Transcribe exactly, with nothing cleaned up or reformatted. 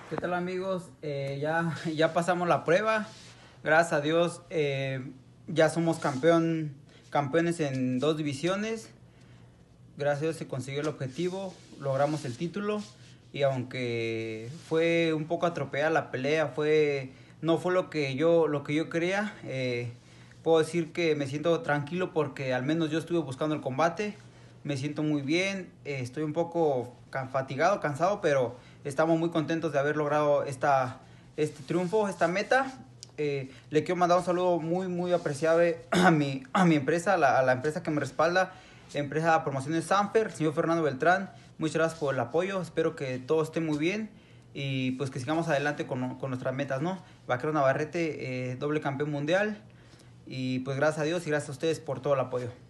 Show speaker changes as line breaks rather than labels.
¿Qué tal, amigos? Eh, ya, ya pasamos la prueba. Gracias a Dios, eh, ya somos campeón, campeones en dos divisiones. Gracias a Dios se consiguió el objetivo, logramos el título. Y aunque fue un poco atropellada la pelea, fue, no fue lo que yo, lo que yo quería. Eh, puedo decir que me siento tranquilo porque al menos yo estuve buscando el combate. Me siento muy bien, eh, estoy un poco fatigado, cansado, pero estamos muy contentos de haber logrado esta, este triunfo, esta meta. Eh, le quiero mandar un saludo muy, muy apreciable a mi, a mi empresa, a la, a la empresa que me respalda, empresa de promociones Sanfer, señor Fernando Beltrán. Muchas gracias por el apoyo, espero que todo esté muy bien y pues que sigamos adelante con, con nuestras metas, ¿no? Vaquero Navarrete, eh, doble campeón mundial, y pues gracias a Dios y gracias a ustedes por todo el apoyo.